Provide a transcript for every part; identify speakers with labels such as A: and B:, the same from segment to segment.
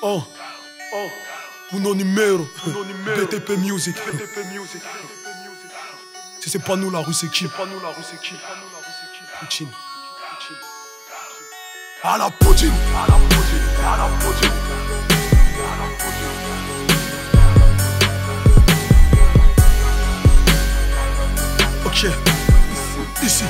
A: Oh, uno numero, BTP Music. Si c'est pas nous la rue, c'est qui? Poutine. À la Poutine. Ok, ici.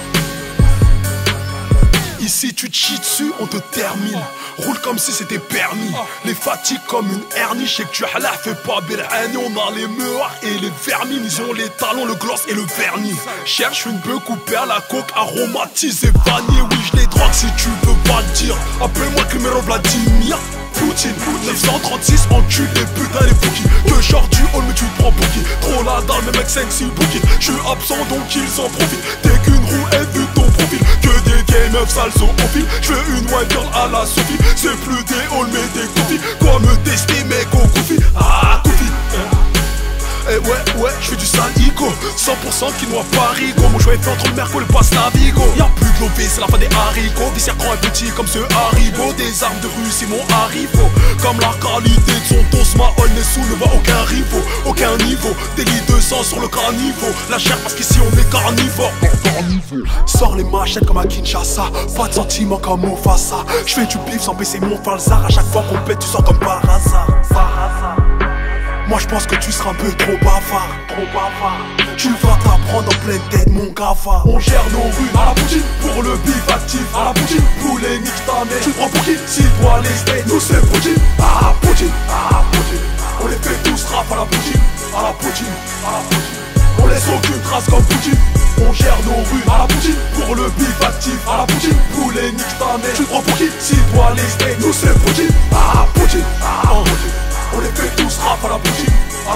A: Ici tu te chies dessus, on te termine. Roule comme si c'était permis. Les fatigues comme une hernie. Je sais que tu as la fais pas Belhani. On a les meurs et les vermines. Ils ont les talons, le gloss et le vernis. Cherche une bœuf coupée à la coque, aromatisée vanille. Oui, je les drogue si tu veux pas le dire. Appelle-moi Khmer Vladimir Poutine. 936 encule les putains les bouquis. Que genre du hall mais tu te prends pour qui? Trop la dalle, mes mecs 5-6 bouquets. Je suis absent donc ils en profitent. T'es qu'une roue et vu ton profil. Que des gay meufs sales sont au fil. Je veux une white girl à la Sophie. C'est plus des halls mais des confis. Quoi me tester mec au Koufi? Ah Koufi. Eh ouais, je fais du sale Ico 100% quinoa parigo. Mon choix est fait entre le Merco et le passe Navigo. Y'a plus de l'OV, c'est la fin des haricots. Des cercans petits comme ce Haribo. Des armes de rue, c'est mon Haribo. Comme la qualité de son toast, ma Hall Nessou ne voit aucun rivaux. Aucun niveau, des lits de sang sur le caniveau. La chair parce qu'ici on est carnivore. Sors les machettes comme à Kinshasa. Pas de sentiments comme Mufasa. Je fais du bif sans baisser mon falzar. À chaque fois qu'on pète, tu sors comme par hasard. Moi je pense que tu seras un peu trop bavard. Tu vas t'apprendre en pleine tête mon gava. On gère nos rues à la Poutine. Pour le bif actif à la Poutine. Poulet nique ta mère. Tu prends pour qui? Si toi les steaks, nous c'est Poutine. Ah Poutine. On les fait tous rap à la Poutine. À la Poutine. On laisse aucune trace comme Poutine. On gère nos rues à la Poutine. Pour le bif actif à la Poutine. Poulet nique ta mère. Tu prends pour qui? Si toi les steaks, nous c'est Poutine. Ah Poutine. On les fait tous rap à la Poutine.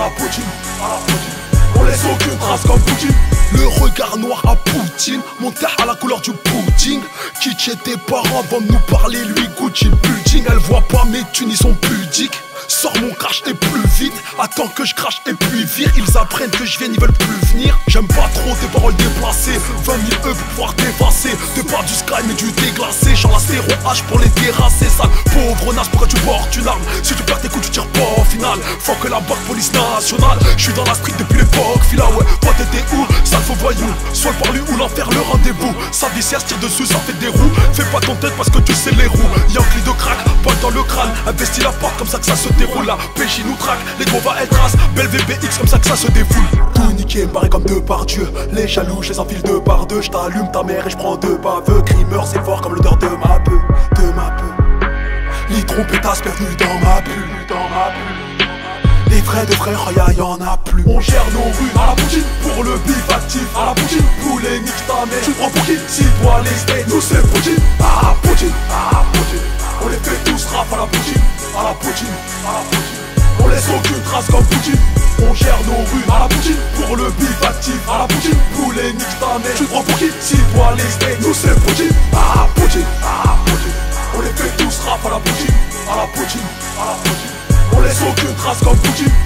A: On laisse aucune trace comme Poutine. Le regard noir à Poutine. Mon terre à la couleur du pudding. Kitsch et tes parents vont nous parler. Lui Gucci le building. Elle voit pas mes thunes, ils sont pudiques. Sors mon crash et plus vite. Attends que je crache et puis vire. Ils apprennent que je viens, ils veulent plus venir. J'aime pas trop tes paroles déplacées. 20 000 E pour pouvoir t'effacer. T'es pas du sky mais du déglacé. Genre la stéro H pour les terrasser. Sale pauvre naze, pourquoi tu portes une arme? Si tu perds tes coups tu tires pas au final. Faut que la BAC police nationale. Je suis dans la street depuis l'époque Fila ouais, toi t'étais où? Sale faux voyou. Soit le parlu ou l'enfer le rendez-vous. Sa viscère tire dessus, ça fait des roues. Fais pas ton tête parce que tu sais les roues. Yankee de crack, balle dans le crâne. Investis la porte comme ça que ça se déroule. La péchi nous traque, les gros va être trace. Belle VBX comme ça que ça se défoule. Tout niqué, barré comme deux par Dieu. Les jaloux, je les enfile deux par deux. J't'allume ta mère et j'prends deux baveux. Crimeur, c'est fort comme l'odeur de ma bœuf. Les trompettas perdues dans ma bulle. Les vrais de frères, y'en a plus. On gère nos rues à la Poutine. Pour le bif actif à la Poutine. Poulet nique ta mère. Tu prends pour qui? Si toi les steaks, nous c'est Poutine. Ah Poutine. On les fait tous rap à la Poutine. On laisse aucune trace comme Poutine. On gère nos rues à la Poutine. Pour le bif actif à la Poutine. Poulet nique ta mère. Tu prends pour qui? Si toi les steaks, nous c'est Poutine. Ah Poutine. On les fait tous rap à la Poutine. On laisse aucune trace comme Poutine.